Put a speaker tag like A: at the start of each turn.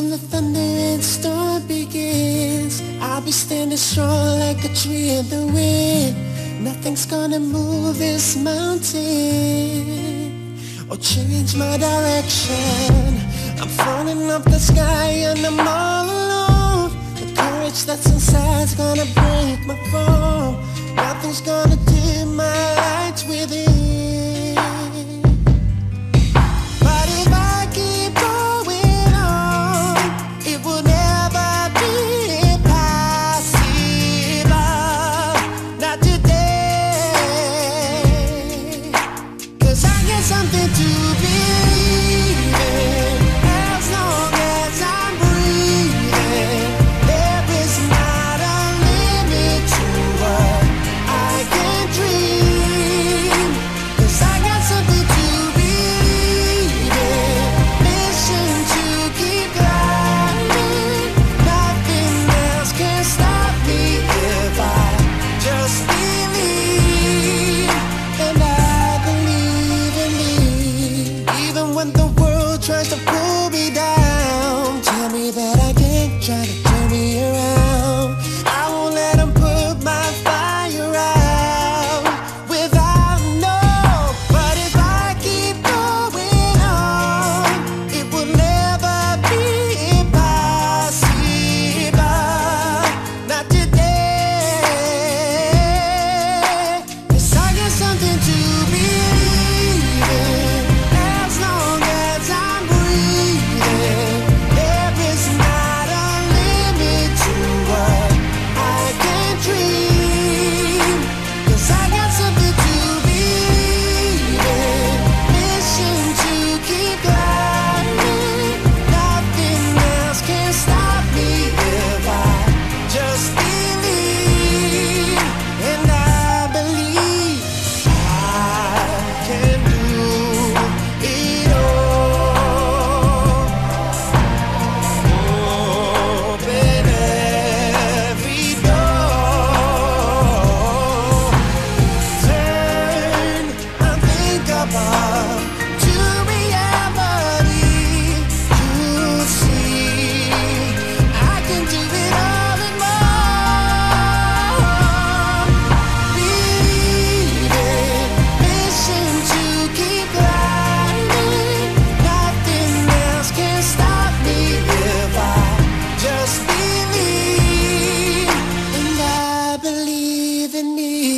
A: the thunder and storm begins, I'll be standing strong like a tree in the wind. Nothing's gonna move this mountain or change my direction. I'm falling off the sky and I'm all alone. The courage that's inside's gonna break my fall. Nothing's gonna dim my lights within. But if I keep going on, it will never be possible. Not today. 'Cause I got something to believe in. As long as I'm breathing, there is not a limit to what I can dream. 'Cause I got something to believe in. Mission to keep climbing. Nothing else can stop me if I just believe. And I believe in me. Even when the world tries to pull me down, tell me that I can't, try to turn me around. I won't let them put my fire out without no. But if I keep going on, it will never be impossible. Not today. 'Cause I got something to believe in. As long as I'm breathing, there is not a limit to what I can dream. 'Cause I got something to believe in. Mission to keep climbing. Nothing else can stop me if I just believe. And I believe I can do it all. Open every door. Turn unthinkable to reality. You'll see I can do it all and more. Believe it. Mission to keep climbing. Nothing else can stop me if I just believe. And I believe in me.